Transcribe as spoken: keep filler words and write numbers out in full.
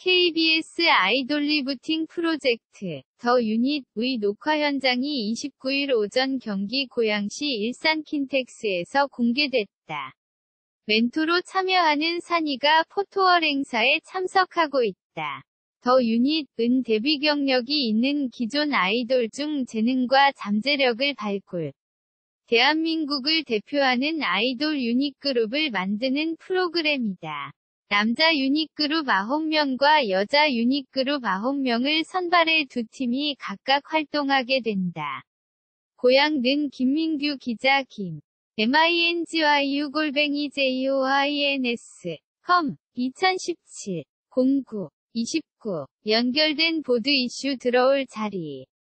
케이비에스 아이돌 리부팅 프로젝트 더 유닛의 녹화 현장이 이십구일 오전 경기 고양시 일산 킨텍스에서 공개됐다. 멘토로 참여하는 산이가 포토월 행사에 참석하고 있다. 더 유닛은 데뷔 경력이 있는 기존 아이돌 중 재능과 잠재력을 발굴, 대한민국을 대표하는 아이돌 유닛그룹을 만드는 프로그램이다. 남자 유닛그룹 아홉 명과 여자 유닛그룹 아홉 명을 선발해 두 팀이 각각 활동하게 된다. 고향는 김민규 기자 김. 엠아이엔지와이유 골뱅이 제이오아이엔에스 컴 이천십칠 공구 이십구 연결된 보드 이슈 들어올 자리